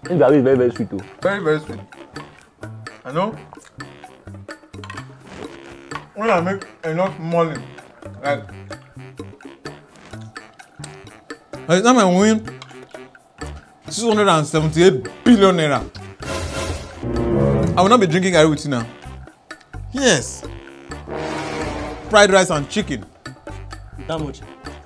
This garri is very, very sweet too. Very, very sweet. I know. When I make enough money, like by the time I win 678 billion naira, I will not be drinking garri with you now. Yes. Fried rice and chicken. How much?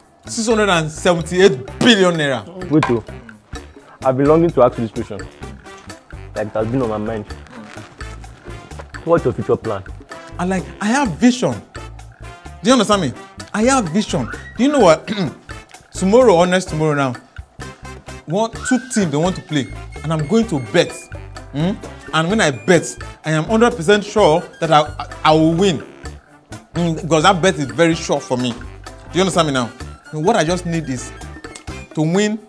678 billion naira. Wait too. I've been longing to ask you this question. Like it has been on my mind. What's your future plan? And like, I have vision. Do you understand me? I have vision. Do you know what? Tomorrow or next tomorrow now, two teams they want to play, and I'm going to bet. And when I bet, I am 100% sure that I will win. Because that bet is very sure for me. Do you understand me now? And what I just need is to win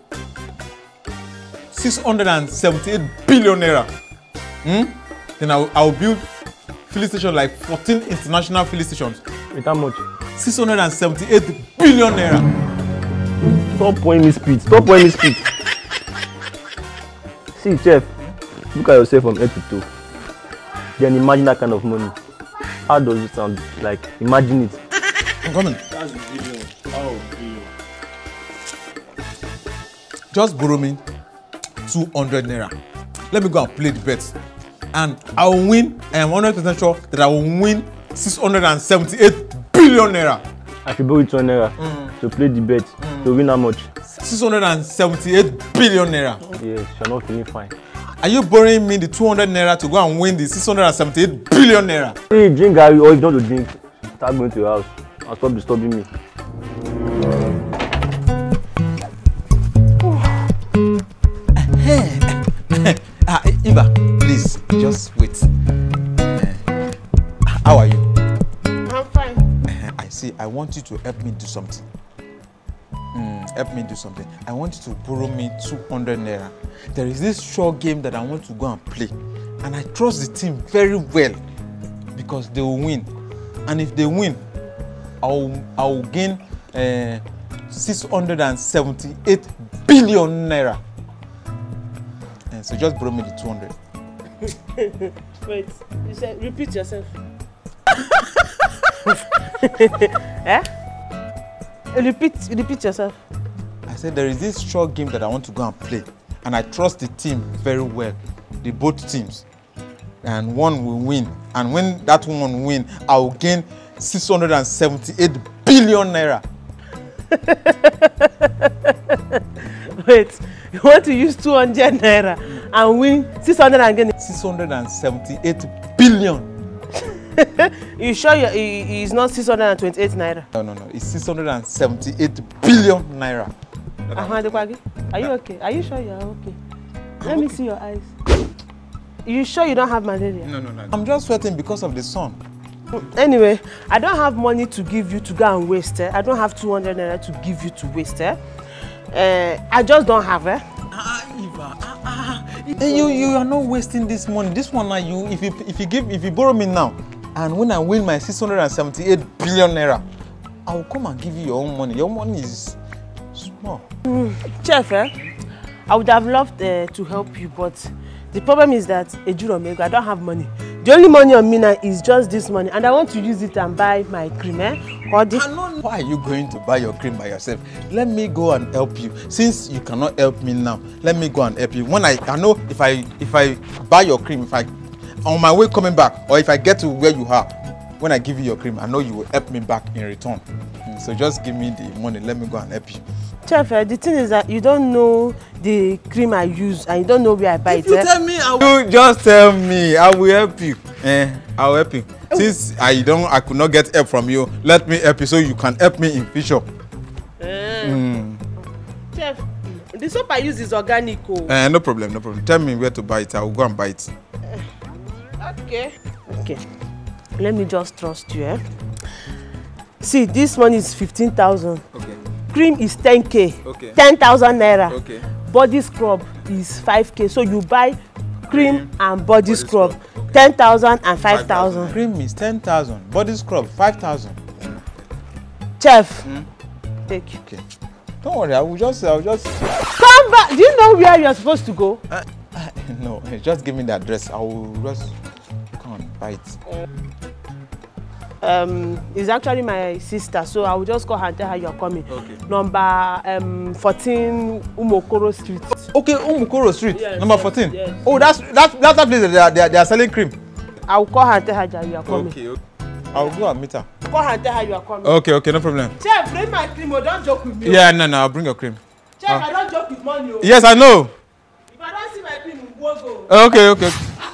678 billion naira. Then I'll build filling stations like 14 international filling stations. With how much? 678 billion naira. Stop pouring me speed. Stop pouring me speed. See, Chef, look at yourself from head to toe. Then imagine that kind of money. How does it sound? Like, imagine it. I'm coming. That's billion. Oh, billion. Just borrow me 200 naira. Let me go and play the bet. And I will win. I am 100% sure that I will win 678 billion naira. I should borrow 200 naira to play the bet. To win how much? 678 billion naira. Yes, you're not feeling fine. Are you borrowing me the 200 naira to go and win the 678 billion naira? Hey, drink garri, or if you don't drink, start going to your house and stop disturbing me. Eva, please, just wait. How are you? I'm fine. I see. I want you to help me do something. Help me do something. I want you to borrow me 200 naira. There is this short game that I want to go and play. And I trust the team very well because they will win. And if they win, I'll gain 678 billion naira. So just borrow me the 200. Wait, you said repeat yourself. Eh? Repeat yourself. I said there is this short game that I want to go and play, and I trust the team very well, the both teams, and one will win. And when that one win, I will gain 678 billion naira. Wait, you want to use 200 naira and win 600 and gain 678 billion. You sure it's not 628 naira? No. It's 678 billion naira. Are you okay? Are you sure you're okay? Let me see your eyes. You sure you don't have malaria? No. I'm just sweating because of the sun. Anyway, I don't have money to give you to go and waste. I don't have 200 naira to give you to waste. I just don't have. Eva, you are not wasting this money. This one, if you borrow me now, and when I win my 678 billion naira, I will come and give you your own money. Your money is small. Chef, I would have loved to help you, but the problem is that I don't have money. The only money on me now is just this money, and I want to use it and buy my cream. Why are you going to buy your cream by yourself? Let me go and help you. Since you cannot help me now, let me go and help you. When I know if I buy your cream, if I on my way coming back, or if I get to where you are, when I give you your cream, I know you will help me back in return. So just give me the money. Let me go and help you. Chef, the thing is that you don't know the cream I use and you don't know where I buy it. If you tell me, you just tell me. I will help you. I will help you. Since I could not get help from you, let me help you so you can help me in future. Chef, the soap I use is organic. No problem. Tell me where to buy it. I will go and buy it. Okay. Let me just trust you. See, this one is 15,000. Okay. Cream is 10k. Okay. 10,000 naira. Okay. Body scrub is 5k. So you buy cream and body scrub. 10,000 and 5,000. Cream is 10,000. Body scrub 5,000. Chef, take. Okay. Don't worry. I will just. Come back. Do you know where you are supposed to go? No, just give me the address. I will just come and buy it. It's actually my sister, so I will just call her and tell her you're coming. Okay. Number 14 Umokoro Street. Okay, Umokoro Street, yes, number 14. Yes. Oh, that's place they are selling cream. I will call her and tell her that you are coming. Okay. I'll go and meet her. Call her and tell her you are coming. Okay, no problem. Chef, bring my cream, or don't joke with me. Yeah, no, I'll bring your cream. Chef, I don't joke with money. Yes, I know. If I don't see my cream, we'll go. Okay.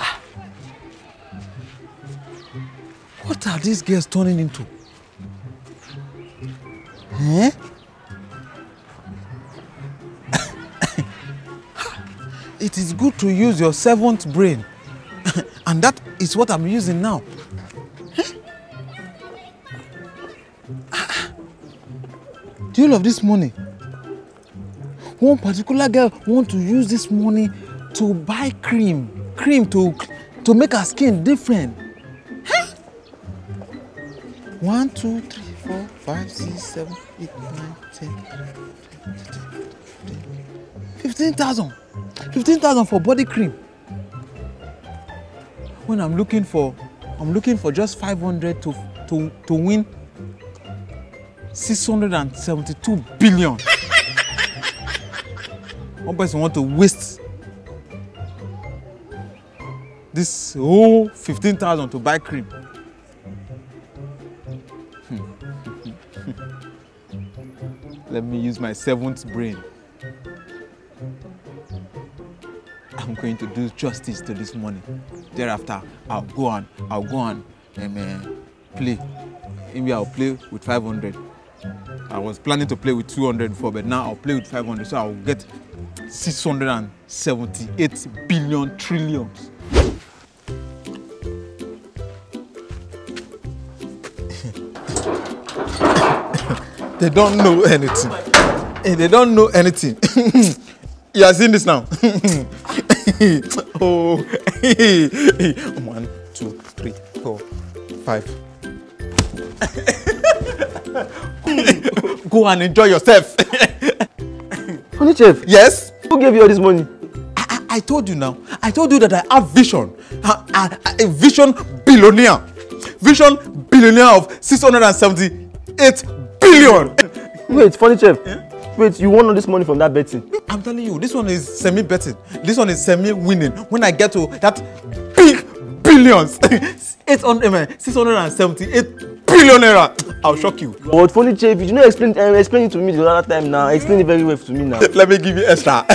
What are these girls turning into? Eh? It is good to use your 7th brain. And that is what I'm using now. Do you love this money? One particular girl wants to use this money to buy cream to make her skin different. 1, 2, 3, 4, 5, 6, 7, 8, 9, 10, 15,000. 15,000 for body cream. When I'm looking for just 500 to win 672 billion. One person want to waste this whole 15,000 to buy cream. Let me use my 7th brain. I'm going to do justice to this money. Thereafter, I'll go on play. Maybe I'll play with 500. I was planning to play with 200 before, but now I'll play with 500, so I'll get 678 billion trillions. They don't know anything. They don't know anything. You are seeing this now. Oh, 1, 2, 3, 4, 5. Go and enjoy yourself. Funny chef. Yes? Who gave you all this money? I told you now. I told you that I have vision. A vision billionaire. Vision billionaire of 678 billion. Wait, funny chef. Yeah? Wait, you won all this money from that betting? I'm telling you, this one is semi-betting. This one is semi-winning. When I get to that big billions, 678 billion naira, I'll shock you. But funny chef, you know explain it to me the other time now. Explain it very well to me now. Let me give you extra.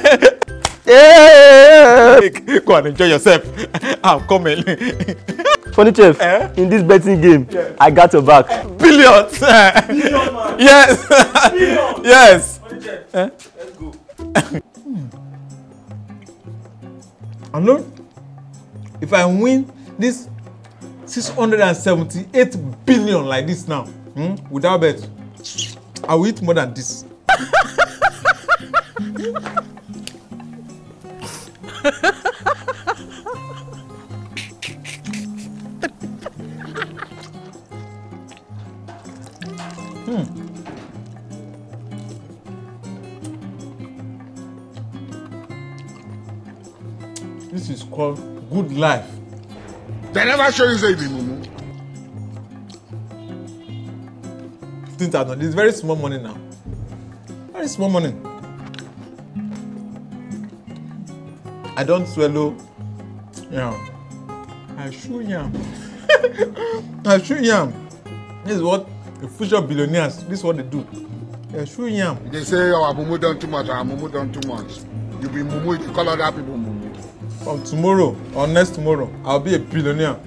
Go and enjoy yourself. I'm coming. Funny chef, in this betting game, I got your back. Billions. Billion, man. Yes. Billion. Yes. Funny chef, let's go. I know if I win this 678 billion like this now, without bet, I will eat more than this. This is called good life. They never show you say the mumu. 15,000. This is very small money now. Very small money. I don't swallow yam. I chew yam. I chew yam. This is what the future billionaires, this is what they do. They chew yam. They say our mumu done too much, our mumu done too much. You be mumu, you call other people mumu. From tomorrow or next tomorrow, I'll be a billionaire.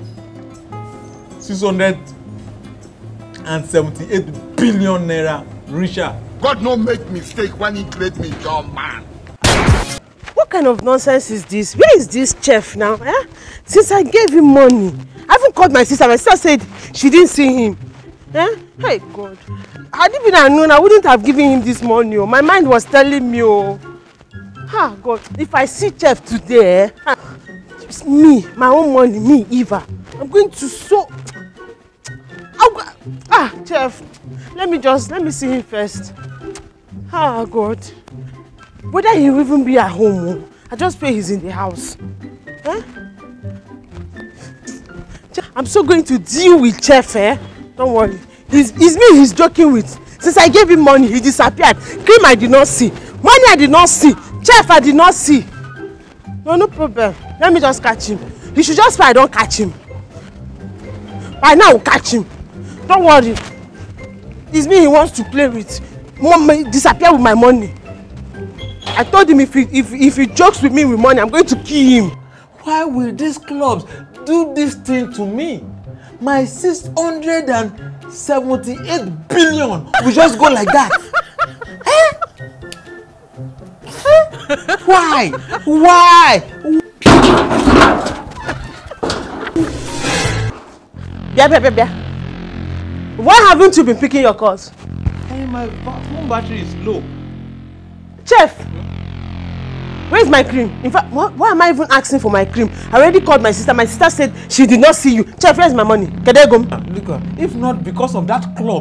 678 billion naira richer. God no make mistake when he create me, John man. What kind of nonsense is this? Where is this chef now? Eh? Since I gave him money, I haven't called my sister. My sister said she didn't see him. Eh? Hey God. Had it been unknown, I wouldn't have given him this money. Oh. My mind was telling me, oh. Ah, God, if I see chef today, it's me, my own money, me, Eva. I'm going to so. Chef, let me see him first. Ah, God. Whether he will even be at home, I just pray he's in the house. Huh? I'm so going to deal with Chef, eh? Don't worry. It's me he's joking with. Since I gave him money, he disappeared. Cream I did not see. Money I did not see. Chef I did not see. No problem. Let me just catch him. He should just pray I don't catch him. By now I'll catch him. Don't worry. It's me he wants to play with. Disappear with my money. I told him if he jokes with me with money, I'm going to kill him. Why will these clubs do this thing to me? My 678 billion will just go like that. Why? Bia. Why haven't you been picking your calls? Hey, my phone battery is low. Chef, where's my cream? In fact, why am I even asking for my cream? I already called my sister. My sister said she did not see you. Chef, where's my money? Can I go? Look, if not because of that club,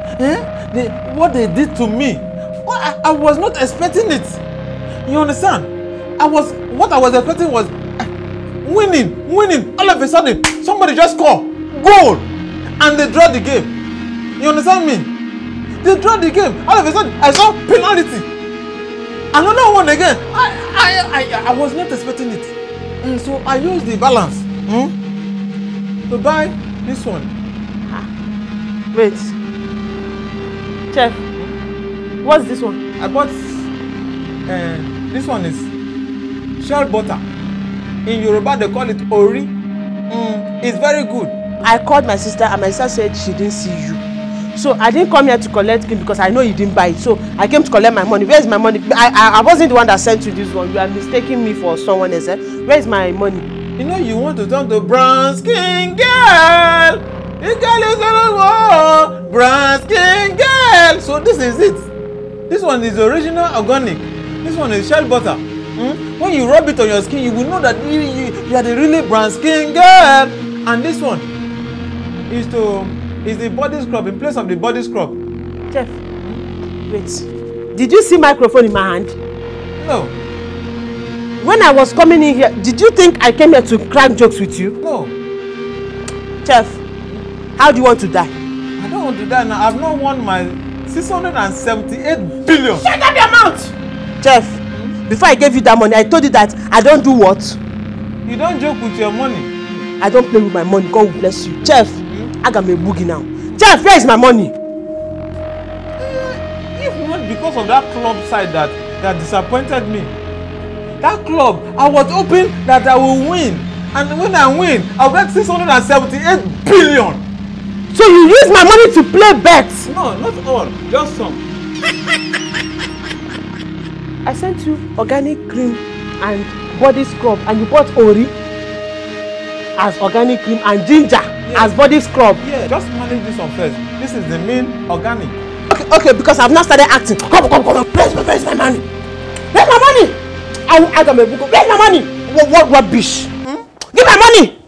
what they did to me, I was not expecting it. You understand? What I was expecting was winning. All of a sudden, somebody just score goal, and they draw the game. You understand me? They draw the game. All of a sudden, I saw penalty. Another one again. I was not expecting it. And so I used the balance to buy this one. Wait. Chef, what's this one? I bought this one is shell butter. In Yoruba they call it ori. It's very good. I called my sister and my sister said she didn't see you. So I didn't come here to collect cream because I know you didn't buy it. So I came to collect my money. Where's my money? I wasn't the one that sent you this one. You are mistaking me for someone else. Where's my money? You know you want to turn to brown skin girl. This girl is on the wall. Brown skin girl. So this is it. This one is original organic. This one is shell butter. When you rub it on your skin, you will know that you are the really brown skin girl. And this one is the body scrub in place of the body scrub. Chef, wait. Did you see microphone in my hand? No. When I was coming in here, did you think I came here to crack jokes with you? No. Chef, how do you want to die? I don't want to die now. I've not won my 678 billion. Shut up your mouth! Chef, before I gave you that money, I told you that I don't do what? You don't joke with your money. I don't play with my money. God will bless you. Chef, I got my boogie now. Chef, where is my money? If not because of that club side that disappointed me. That club, I was hoping that I will win. And when I win, I'll get 678 billion. So you use my money to play bets? No, not all. Just some. I sent you organic cream and body scrub and you bought Ori as organic cream and ginger as body scrub. Yeah, just manage this one first. This is the main organic. Okay, because I've now started acting. Come. Where's my money? Where's my money? I got my book. Where's my money? What rubbish? Give my money!